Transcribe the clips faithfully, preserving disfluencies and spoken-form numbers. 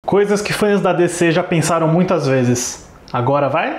Coisas que fãs da D C já pensaram muitas vezes. Agora vai?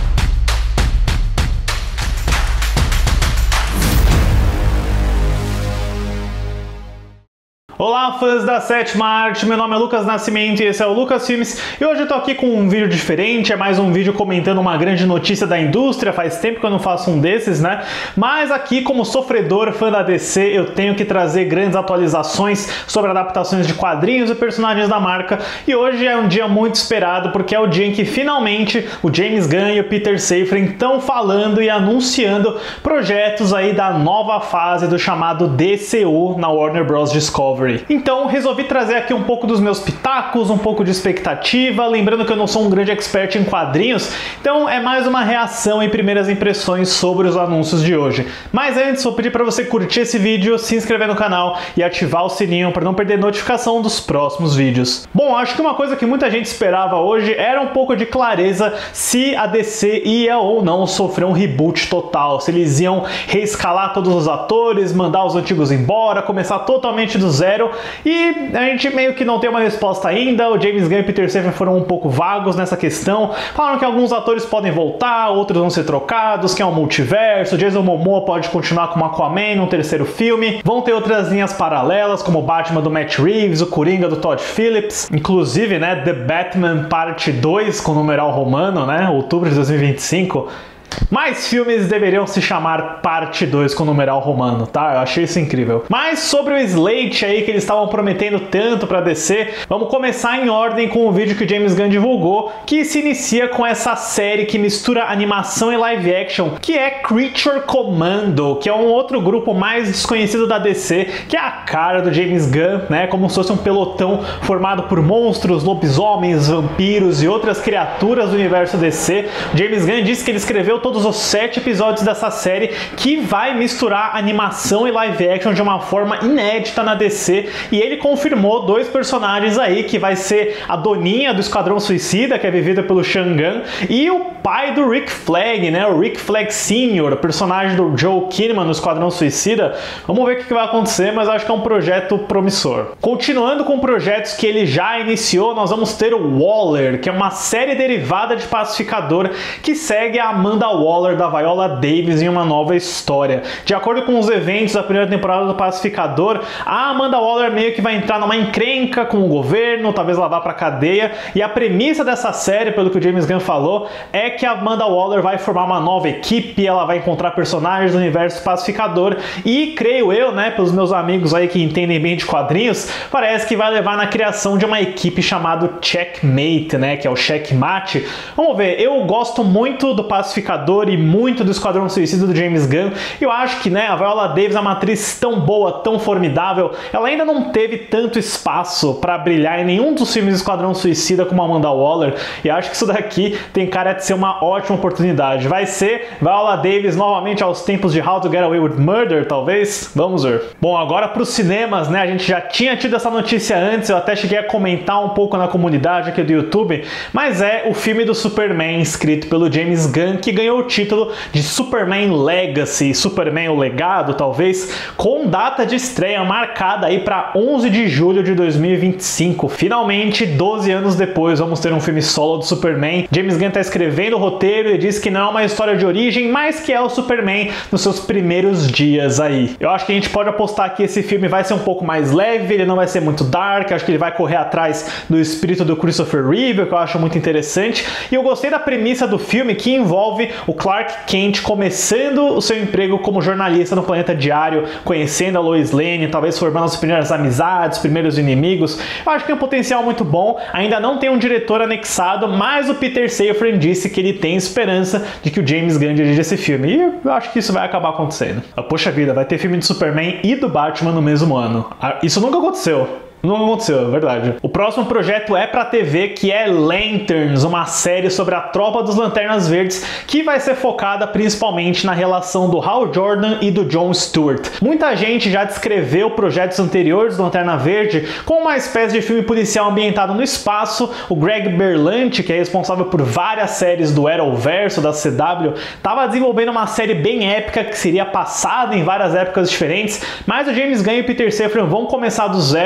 Olá, fãs da Sétima Arte, meu nome é Lucas Nascimento e esse é o Lucas Filmes, e hoje eu tô aqui com um vídeo diferente, é mais um vídeo comentando uma grande notícia da indústria, faz tempo que eu não faço um desses, né? Mas aqui, como sofredor fã da D C, eu tenho que trazer grandes atualizações sobre adaptações de quadrinhos e personagens da marca, e hoje é um dia muito esperado, porque é o dia em que finalmente o James Gunn e o Peter Safran estão falando e anunciando projetos aí da nova fase do chamado D C U na Warner Bros. Discovery. Então resolvi trazer aqui um pouco dos meus pitacos, um pouco de expectativa, lembrando que eu não sou um grande expert em quadrinhos, então é mais uma reação e primeiras impressões sobre os anúncios de hoje. Mas antes, vou pedir para você curtir esse vídeo, se inscrever no canal e ativar o sininho para não perder notificação dos próximos vídeos. Bom, acho que uma coisa que muita gente esperava hoje era um pouco de clareza se a D C ia ou não sofrer um reboot total, se eles iam reescalar todos os atores, mandar os antigos embora, começar totalmente do zero. E a gente meio que não tem uma resposta ainda. O James Gunn e Peter Safran foram um pouco vagos nessa questão. Falaram que alguns atores podem voltar, outros vão ser trocados, que é um multiverso. Jason Momoa pode continuar como Aquaman no terceiro filme. Vão ter outras linhas paralelas, como o Batman do Matt Reeves, o Coringa do Todd Phillips. Inclusive, né, The Batman Parte dois com numeral romano, né, outubro de dois mil e vinte e cinco. Mais filmes deveriam se chamar Parte dois com numeral romano, tá? Eu achei isso incrível. Mas sobre o slate aí que eles estavam prometendo tanto pra D C, vamos começar em ordem com o vídeo que o James Gunn divulgou, que se inicia com essa série que mistura animação e live action, que é Creature Commando, que é um outro grupo mais desconhecido da D C, que é a cara do James Gunn, né? Como se fosse um pelotão formado por monstros, lobisomens, vampiros e outras criaturas do universo D C. O James Gunn disse que ele escreveu todos os sete episódios dessa série, que vai misturar animação e live action de uma forma inédita na D C, e ele confirmou dois personagens aí, que vai ser a Doninha do Esquadrão Suicida, que é vivida pelo Sean Gunn, e o pai do Rick Flag, né, o Rick Flag Sênior, personagem do Joel Kinnaman no Esquadrão Suicida. Vamos ver o que vai acontecer, mas acho que é um projeto promissor. Continuando com projetos que ele já iniciou, nós vamos ter o Waller, que é uma série derivada de Pacificador, que segue a Amanda Waller da Viola Davis em uma nova história. De acordo com os eventos da primeira temporada do Pacificador, a Amanda Waller meio que vai entrar numa encrenca com o governo, talvez ela vá pra cadeia, e a premissa dessa série, pelo que o James Gunn falou, é que a Amanda Waller vai formar uma nova equipe, ela vai encontrar personagens do universo Pacificador, e creio eu, né, pelos meus amigos aí que entendem bem de quadrinhos, parece que vai levar na criação de uma equipe chamada Checkmate, né, que é o Checkmate. Vamos ver, eu gosto muito do Pacificador e muito do Esquadrão Suicida do James Gunn. Eu acho que, né, a Viola Davis é uma atriz tão boa, tão formidável, ela ainda não teve tanto espaço para brilhar em nenhum dos filmes do Esquadrão Suicida como a Amanda Waller, e acho que isso daqui tem cara de ser uma ótima oportunidade. Vai ser Viola Davis novamente aos tempos de How to Get Away with Murder, talvez? Vamos ver. Bom, agora para os cinemas, né, a gente já tinha tido essa notícia antes, eu até cheguei a comentar um pouco na comunidade aqui do YouTube, mas é o filme do Superman escrito pelo James Gunn, que ganhou o título de Superman Legacy, Superman o Legado, talvez, com data de estreia marcada aí para onze de julho de dois mil e vinte e cinco. Finalmente, doze anos depois, vamos ter um filme solo do Superman. James Gunn está escrevendo o roteiro e diz que não é uma história de origem, mas que é o Superman nos seus primeiros dias aí. Eu acho que a gente pode apostar que esse filme vai ser um pouco mais leve, ele não vai ser muito dark, acho que ele vai correr atrás do espírito do Christopher Reeve, que eu acho muito interessante, e eu gostei da premissa do filme, que envolve o Clark Kent começando o seu emprego como jornalista no Planeta Diário, conhecendo a Lois Lane, talvez formando as primeiras amizades, os primeiros inimigos. Eu acho que tem um potencial muito bom, ainda não tem um diretor anexado, mas o Peter Safran disse que ele tem esperança de que o James Gunn dirija esse filme, e eu acho que isso vai acabar acontecendo. Poxa vida, vai ter filme de Superman e do Batman no mesmo ano. Isso nunca aconteceu. Não aconteceu, é verdade. O próximo projeto é pra T V, que é Lanterns, uma série sobre a tropa dos Lanternas Verdes, que vai ser focada principalmente na relação do Hal Jordan e do John Stewart. Muita gente já descreveu projetos anteriores do Lanterna Verde como uma espécie de filme policial ambientado no espaço. O Greg Berlanti, que é responsável por várias séries do Arrowverso, da C W, estava desenvolvendo uma série bem épica que seria passada em várias épocas diferentes, mas o James Gunn e o Peter Safran vão começar do zero com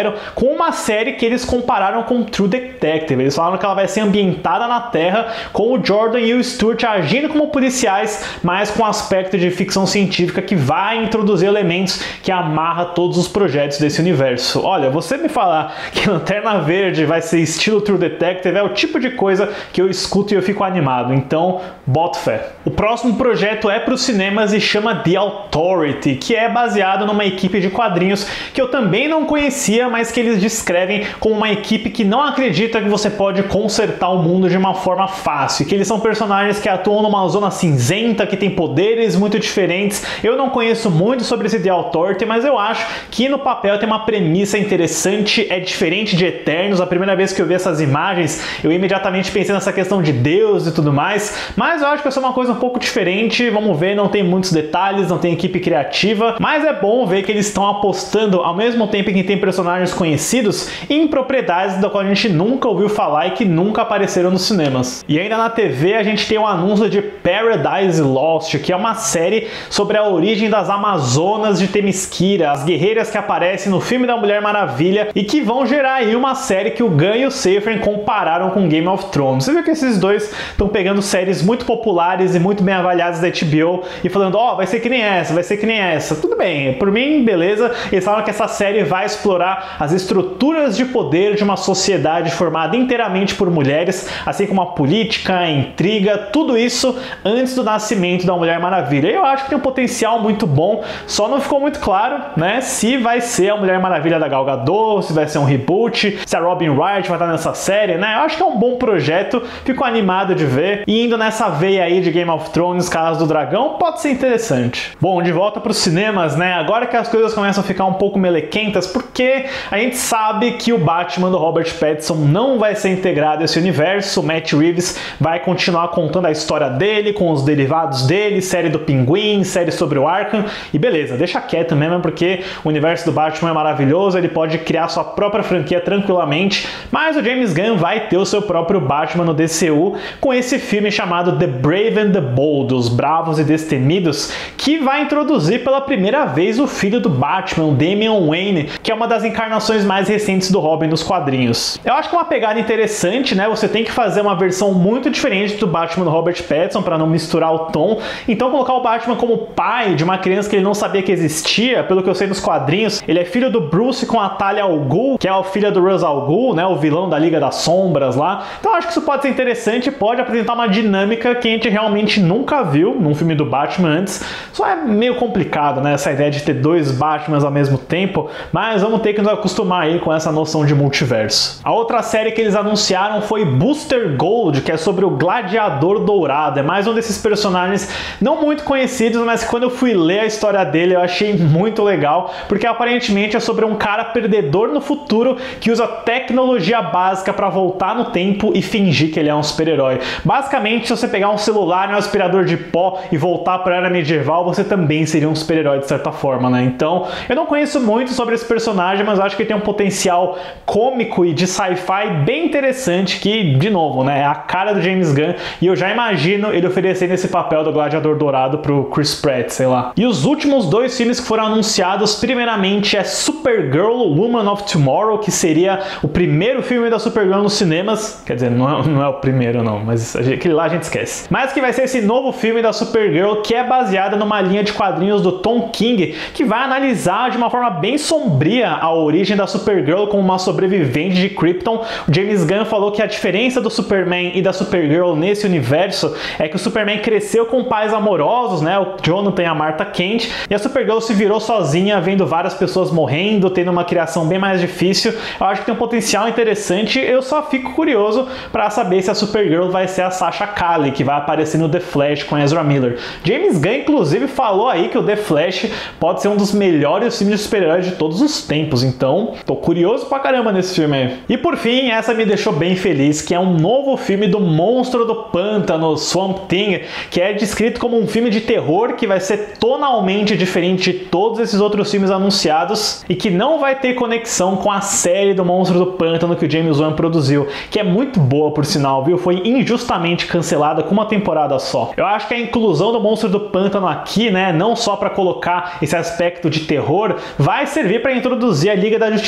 com uma série que eles compararam com True Detective. Eles falaram que ela vai ser ambientada na Terra, com o Jordan e o Stuart agindo como policiais, mas com aspecto de ficção científica que vai introduzir elementos que amarra todos os projetos desse universo. Olha, você me falar que Lanterna Verde vai ser estilo True Detective é o tipo de coisa que eu escuto e eu fico animado, então boto fé. O próximo projeto é para os cinemas e chama The Authority, que é baseado numa equipe de quadrinhos que eu também não conhecia, mas que eles descrevem como uma equipe que não acredita que você pode consertar o mundo de uma forma fácil, que eles são personagens que atuam numa zona cinzenta, que tem poderes muito diferentes. Eu não conheço muito sobre esse The Authority, mas eu acho que no papel tem uma premissa interessante, é diferente de Eternos. A primeira vez que eu vi essas imagens, eu imediatamente pensei nessa questão de Deus e tudo mais, mas eu acho que essa é uma coisa um pouco diferente. Vamos ver, não tem muitos detalhes, não tem equipe criativa, mas é bom ver que eles estão apostando, ao mesmo tempo que tem personagens conhecidos, em propriedades da qual a gente nunca ouviu falar e que nunca apareceram nos cinemas. E ainda na T V a gente tem um anúncio de Paradise Lost, que é uma série sobre a origem das Amazonas de Themyscira, as guerreiras que aparecem no filme da Mulher Maravilha e que vão gerar aí uma série que o Gunn e o Safran compararam com Game of Thrones. Você viu que esses dois estão pegando séries muito populares e muito bem avaliadas da H B O e falando, ó, oh, vai ser que nem essa, vai ser que nem essa. Tudo bem, por mim, beleza. Eles falam que essa série vai explorar as estruturas de poder de uma sociedade formada inteiramente por mulheres, assim como a política, a intriga, tudo isso antes do nascimento da Mulher Maravilha. Eu acho que tem um potencial muito bom, só não ficou muito claro, né, se vai ser a Mulher Maravilha da Gal Gadot, se vai ser um reboot, se a Robin Wright vai estar nessa série, né? Eu acho que é um bom projeto, fico animado de ver, e indo nessa veia aí de Game of Thrones, Casa do Dragão, pode ser interessante. Bom, de volta para os cinemas, né? Agora que as coisas começam a ficar um pouco melequentas, porque a gente sabe que o Batman do Robert Pattinson não vai ser integrado a esse universo. O Matt Reeves vai continuar contando a história dele, com os derivados dele, série do Pinguim, série sobre o Arkham, e beleza, deixa quieto mesmo, porque o universo do Batman é maravilhoso, ele pode criar sua própria franquia tranquilamente, mas o James Gunn vai ter o seu próprio Batman no D C U, com esse filme chamado The Brave and the Bold, Os Bravos e Destemidos, que vai introduzir pela primeira vez o filho do Batman, o Damian Wayne, que é uma das encarnações mais recentes do Robin nos quadrinhos. Eu acho que é uma pegada interessante, né? Você tem que fazer uma versão muito diferente do Batman do Robert Pattinson para não misturar o tom, então colocar o Batman como pai de uma criança que ele não sabia que existia, pelo que eu sei nos quadrinhos, ele é filho do Bruce com a Talia al Ghul, que é a filha do Ra's al Ghul, né, o vilão da Liga das Sombras lá. Então acho que isso pode ser interessante, pode apresentar uma dinâmica que a gente realmente nunca viu num filme do Batman antes. Só é meio complicado, né, essa ideia de ter dois Batmans ao mesmo tempo, mas vamos ter que nos acostumar aí com essa noção de multiverso. A outra série que eles anunciaram foi Booster Gold, que é sobre o Gladiador Dourado. É mais um desses personagens não muito conhecidos, mas quando eu fui ler a história dele eu achei muito legal, porque aparentemente é sobre um cara perdedor no futuro que usa tecnologia básica para voltar no tempo e fingir que ele é um super-herói. Basicamente, se você pegar um celular e um aspirador de pó e voltar para a era medieval, você também seria um super-herói de certa forma, né? Então, eu não conheço muito sobre esse personagem, mas acho que ele tem um potencial cômico e de sci-fi bem interessante, que, de novo, né, é a cara do James Gunn, e eu já imagino ele oferecendo esse papel do Gladiador Dourado pro Chris Pratt, sei lá. E os últimos dois filmes que foram anunciados, primeiramente é Supergirl, Woman of Tomorrow, que seria o primeiro filme da Supergirl nos cinemas, quer dizer, não é, não é o primeiro não, mas aquele lá a gente esquece. Mas que vai ser esse novo filme da Supergirl, que é baseado numa linha de quadrinhos do Tom King, que vai analisar de uma forma bem sombria a origem da Supergirl como uma sobrevivente de Krypton. O James Gunn falou que a diferença do Superman e da Supergirl nesse universo é que o Superman cresceu com pais amorosos, né, o Jonathan e a Martha Kent, e a Supergirl se virou sozinha, vendo várias pessoas morrendo, tendo uma criação bem mais difícil. Eu acho que tem um potencial interessante, eu só fico curioso para saber se a Supergirl vai ser a Sasha Calle, que vai aparecer no The Flash com Ezra Miller. James Gunn, inclusive, falou aí que o The Flash pode ser um dos melhores filmes de super-heróis de todos os tempos, então tô curioso pra caramba nesse filme aí. E por fim, essa me deixou bem feliz, que é um novo filme do Monstro do Pântano, Swamp Thing, que é descrito como um filme de terror que vai ser tonalmente diferente de todos esses outros filmes anunciados e que não vai ter conexão com a série do Monstro do Pântano que o James Wan produziu, que é muito boa por sinal, viu? Foi injustamente cancelada com uma temporada só. Eu acho que a inclusão do Monstro do Pântano aqui, né, não só para colocar esse aspecto de terror, vai servir para introduzir a Liga da Justiça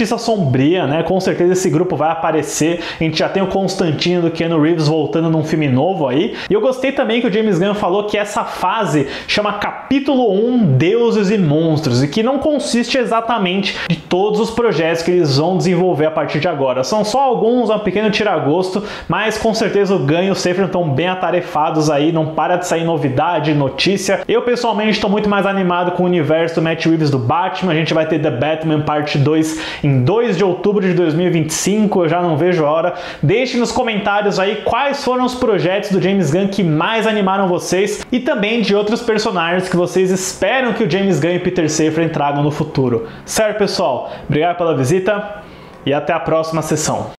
Justiça Sombria, né? Com certeza esse grupo vai aparecer. A gente já tem o Constantino do Keanu Reeves voltando num filme novo aí. E eu gostei também que o James Gunn falou que essa fase chama Capítulo um Deuses e Monstros, e que não consiste exatamente de todos os projetos que eles vão desenvolver a partir de agora. São só alguns, um pequeno tiragosto, mas com certeza o Gunn e o Safran estão bem atarefados aí, não para de sair novidade, notícia. Eu pessoalmente estou muito mais animado com o universo do Matt Reeves do Batman. A gente vai ter The Batman Parte dois em dois de outubro de dois mil e vinte e cinco, eu já não vejo a hora. Deixe nos comentários aí quais foram os projetos do James Gunn que mais animaram vocês e também de outros personagens que vocês esperam que o James Gunn e Peter Safran tragam no futuro. Certo, pessoal? Obrigado pela visita e até a próxima sessão.